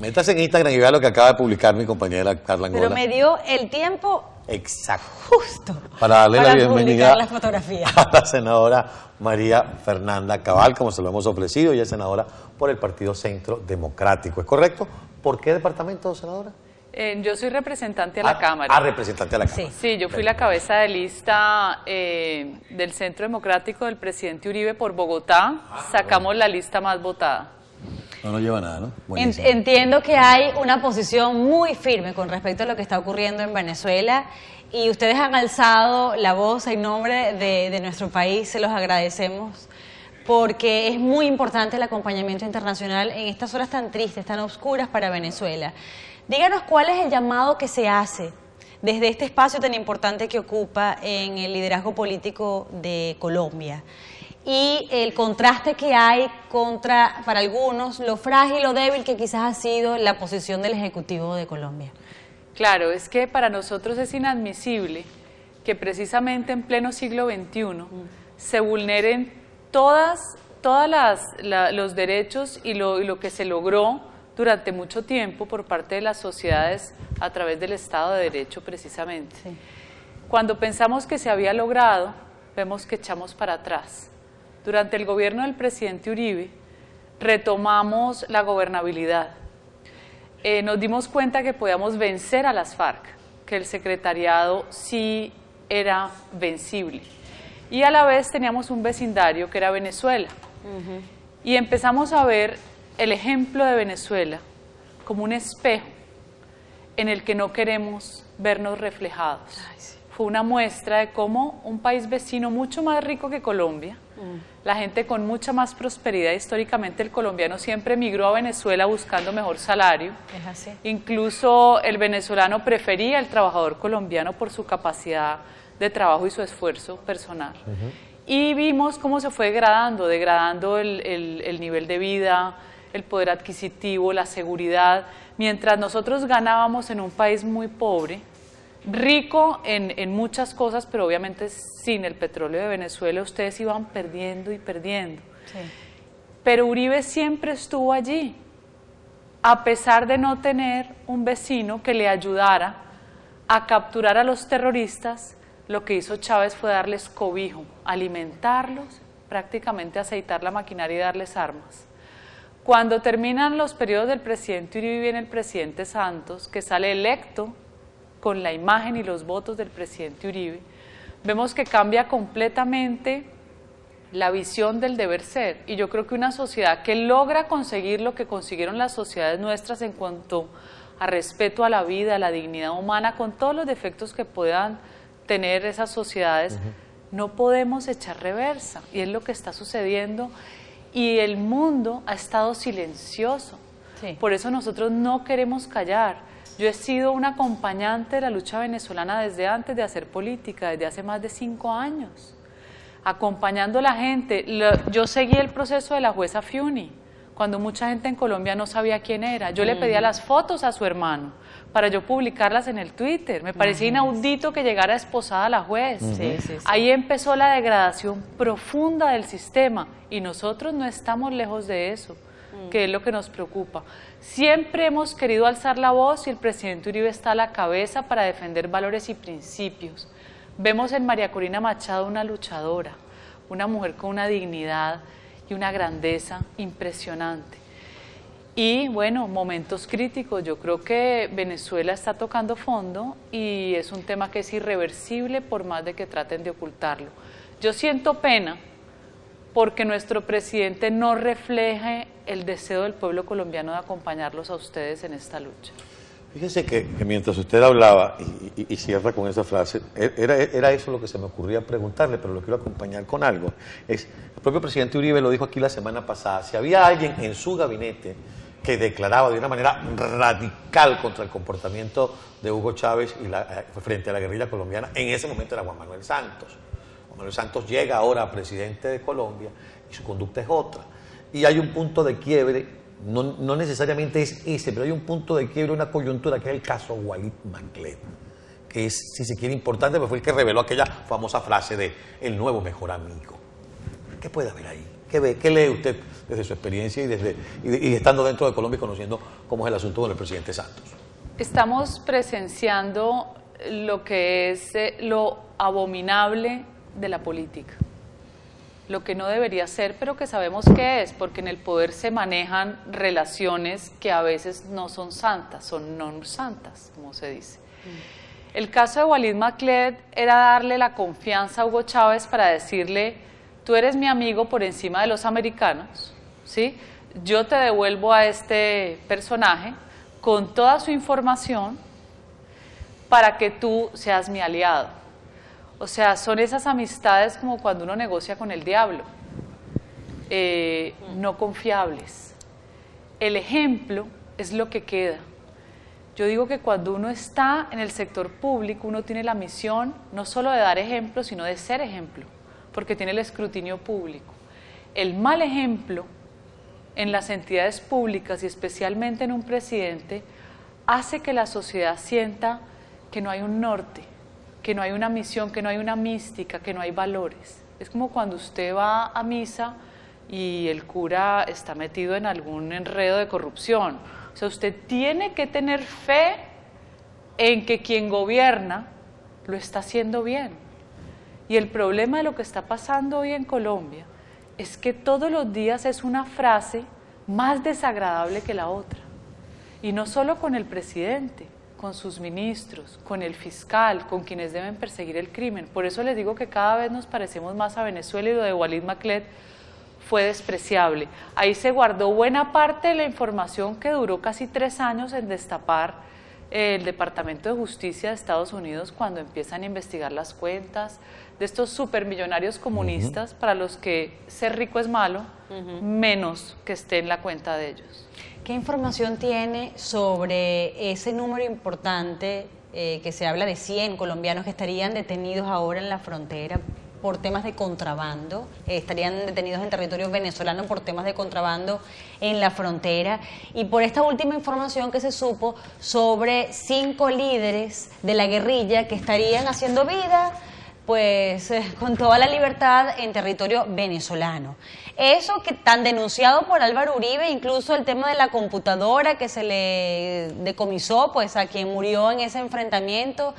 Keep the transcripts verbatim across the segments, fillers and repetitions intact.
Métase en Instagram y vea lo que acaba de publicar mi compañera Carla Angola. Pero me dio el tiempo exacto justo para darle para la bienvenida la fotografía a la senadora María Fernanda Cabal, como se lo hemos ofrecido. Ella es senadora por el Partido Centro Democrático. ¿Es correcto? ¿Por qué departamento, senadora? Eh, yo soy representante a la ah, Cámara. Ah, representante a la Cámara. Sí, sí yo fui la cabeza de lista eh, del Centro Democrático del presidente Uribe por Bogotá. Sacamos la lista más votada. No nos lleva nada, ¿no? Buenísimo. Entiendo que hay una posición muy firme con respecto a lo que está ocurriendo en Venezuela y ustedes han alzado la voz en nombre de, de nuestro país, se los agradecemos porque es muy importante el acompañamiento internacional en estas horas tan tristes, tan oscuras para Venezuela. Díganos cuál es el llamado que se hace desde este espacio tan importante que ocupa en el liderazgo político de Colombia y el contraste que hay contra, para algunos, lo frágil o débil que quizás ha sido la posición del Ejecutivo de Colombia. Claro, es que para nosotros es inadmisible que precisamente en pleno siglo veintiuno mm. se vulneren todas, todas las, la, los derechos y lo, y lo que se logró durante mucho tiempo por parte de las sociedades a través del Estado de Derecho precisamente. Sí. Cuando pensamos que se había logrado, vemos que echamos para atrás. Durante el gobierno del presidente Uribe retomamos la gobernabilidad. Eh, nos dimos cuenta que podíamos vencer a las FARC, que el secretariado sí era vencible. Y a la vez teníamos un vecindario que era Venezuela. Uh-huh. Y empezamos a ver el ejemplo de Venezuela como un espejo en el que no queremos vernos reflejados. Ay, sí. Fue una muestra de cómo un país vecino mucho más rico que Colombia, mm. la gente con mucha más prosperidad, históricamente el colombiano siempre emigró a Venezuela buscando mejor salario. Es así. Incluso el venezolano prefería al trabajador colombiano por su capacidad de trabajo y su esfuerzo personal. Uh-huh. Y vimos cómo se fue degradando, degradando el, el, el nivel de vida, el poder adquisitivo, la seguridad, mientras nosotros ganábamos en un país muy pobre, rico en, en muchas cosas, pero obviamente sin el petróleo de Venezuela ustedes iban perdiendo y perdiendo. Sí. Pero Uribe siempre estuvo allí, a pesar de no tener un vecino que le ayudara a capturar a los terroristas. Lo que hizo Chávez fue darles cobijo, alimentarlos, prácticamente aceitar la maquinaria y darles armas. Cuando terminan los periodos del presidente Uribe, viene el presidente Santos, que sale electo con la imagen y los votos del presidente Uribe, vemos que cambia completamente la visión del deber ser. Y yo creo que una sociedad que logra conseguir lo que consiguieron las sociedades nuestras en cuanto a respeto a la vida, a la dignidad humana, con todos los defectos que puedan tener esas sociedades, uh-huh. no podemos echar reversa. Y es lo que está sucediendo. Y el mundo ha estado silencioso. Sí. Por eso nosotros no queremos callar. Yo he sido una acompañante de la lucha venezolana desde antes de hacer política, desde hace más de cinco años, acompañando a la gente. Yo seguí el proceso de la jueza Fiuni, cuando mucha gente en Colombia no sabía quién era. Yo mm. le pedía las fotos a su hermano para yo publicarlas en el Twitter. Me parecía mm. inaudito que llegara esposada la juez. Mm. Sí, sí, sí. Ahí empezó la degradación profunda del sistema y nosotros no estamos lejos de eso, mm. que es lo que nos preocupa. Siempre hemos querido alzar la voz y el presidente Uribe está a la cabeza para defender valores y principios. Vemos en María Corina Machado una luchadora, una mujer con una dignidad y una grandeza impresionante. Y bueno, momentos críticos, yo creo que Venezuela está tocando fondo y es un tema que es irreversible por más de que traten de ocultarlo. Yo siento pena porque nuestro presidente no refleje el deseo del pueblo colombiano de acompañarlos a ustedes en esta lucha. Fíjese que, que mientras usted hablaba, y, y, y cierra con esa frase, era, era eso lo que se me ocurría preguntarle, pero lo quiero acompañar con algo. Es, el propio presidente Uribe lo dijo aquí la semana pasada, si había alguien en su gabinete que declaraba de una manera radical contra el comportamiento de Hugo Chávez y la, frente a la guerrilla colombiana, en ese momento era Juan Manuel Santos. Juan Manuel Santos llega ahora a presidente de Colombia y su conducta es otra. Y hay un punto de quiebre. No, no necesariamente es ese, pero hay un punto de quiebre, una coyuntura, que es el caso Walid Maclet, que es, si se quiere, importante, porque fue el que reveló aquella famosa frase de el nuevo mejor amigo. ¿Qué puede haber ahí? ¿Qué ve? ¿Qué lee usted desde su experiencia y, desde, y, y estando dentro de Colombia y conociendo cómo es el asunto con el presidente Santos? Estamos presenciando lo que es eh, lo abominable de la política, lo que no debería ser, pero que sabemos que es, porque en el poder se manejan relaciones que a veces no son santas, son no santas, como se dice. Mm. El caso de Walid Macled era darle la confianza a Hugo Chávez para decirle, tú eres mi amigo por encima de los americanos, ¿sí? Yo te devuelvo a este personaje con toda su información para que tú seas mi aliado. O sea, son esas amistades como cuando uno negocia con el diablo, eh, no confiables. El ejemplo es lo que queda. Yo digo que cuando uno está en el sector público, uno tiene la misión no solo de dar ejemplo, sino de ser ejemplo, porque tiene el escrutinio público. El mal ejemplo en las entidades públicas y especialmente en un presidente hace que la sociedad sienta que no hay un norte, que no hay una misión, que no hay una mística, que no hay valores. Es como cuando usted va a misa y el cura está metido en algún enredo de corrupción. O sea, usted tiene que tener fe en que quien gobierna lo está haciendo bien. Y el problema de lo que está pasando hoy en Colombia es que todos los días es una frase más desagradable que la otra. Y no solo con el presidente, con sus ministros, con el fiscal, con quienes deben perseguir el crimen. Por eso les digo que cada vez nos parecemos más a Venezuela, y lo de Walid Macled fue despreciable. Ahí se guardó buena parte de la información que duró casi tres años en destapar el Departamento de Justicia de Estados Unidos cuando empiezan a investigar las cuentas de estos supermillonarios comunistas, uh-huh. para los que ser rico es malo, uh-huh. menos que esté en la cuenta de ellos. ¿Qué información tiene sobre ese número importante eh, que se habla de cien colombianos que estarían detenidos ahora en la frontera por temas de contrabando, eh, estarían detenidos en territorio venezolano por temas de contrabando en la frontera, y por esta última información que se supo sobre cinco líderes de la guerrilla que estarían haciendo vida pues eh, con toda la libertad en territorio venezolano? Eso que tan denunciado por Álvaro Uribe, incluso el tema de la computadora que se le decomisó pues a quien murió en ese enfrentamiento,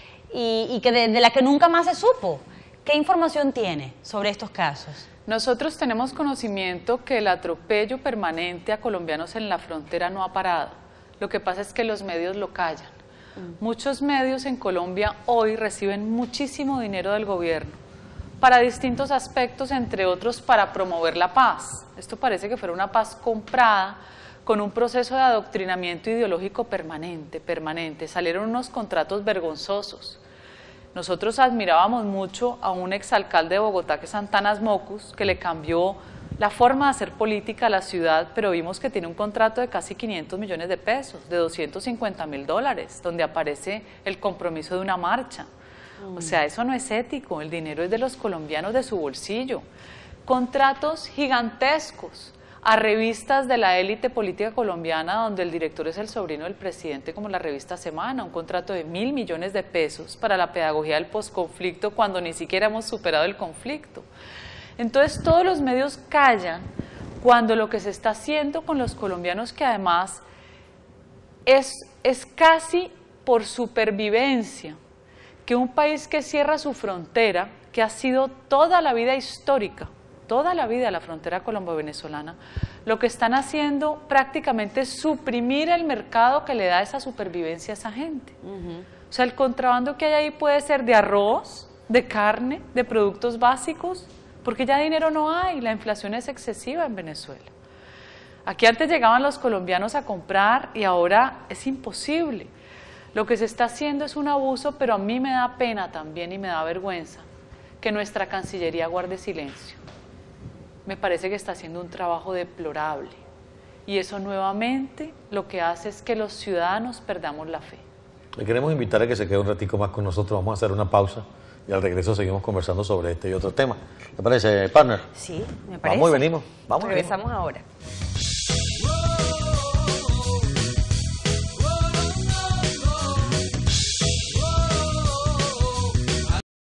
y, y que de, de la que nunca más se supo. ¿Qué información tiene sobre estos casos? Nosotros tenemos conocimiento que el atropello permanente a colombianos en la frontera no ha parado. Lo que pasa es que los medios lo callan. Mm. Muchos medios en Colombia hoy reciben muchísimo dinero del gobierno para distintos aspectos, entre otros para promover la paz. Esto parece que fuera una paz comprada con un proceso de adoctrinamiento ideológico permanente, permanente. Salieron unos contratos vergonzosos. Nosotros admirábamos mucho a un exalcalde de Bogotá, que es Santanas Mocus, que le cambió la forma de hacer política a la ciudad, pero vimos que tiene un contrato de casi quinientos millones de pesos, de doscientos cincuenta mil dólares, donde aparece el compromiso de una marcha. Mm. O sea, eso no es ético, el dinero es de los colombianos, de su bolsillo. Contratos gigantescos a revistas de la élite política colombiana, donde el director es el sobrino del presidente, como la revista Semana, un contrato de mil millones de pesos para la pedagogía del posconflicto, cuando ni siquiera hemos superado el conflicto. Entonces todos los medios callan cuando lo que se está haciendo con los colombianos, que además es, es casi por supervivencia, que un país que cierra su frontera, que ha sido toda la vida histórica, toda la vida la frontera colombo-venezolana, lo que están haciendo prácticamente es suprimir el mercado que le da esa supervivencia a esa gente. Uh-huh. O sea, el contrabando que hay ahí puede ser de arroz, de carne, de productos básicos, porque ya dinero no hay, la inflación es excesiva en Venezuela. Aquí antes llegaban los colombianos a comprar y ahora es imposible. Lo que se está haciendo es un abuso, pero a mí me da pena también y me da vergüenza que nuestra Cancillería guarde silencio. Me parece que está haciendo un trabajo deplorable, y eso nuevamente lo que hace es que los ciudadanos perdamos la fe. Le queremos invitar a que se quede un ratico más con nosotros. Vamos a hacer una pausa y al regreso seguimos conversando sobre este y otro tema. ¿Te parece, partner? Sí, me parece. Vamos y venimos. Vamos Regresamos ahora.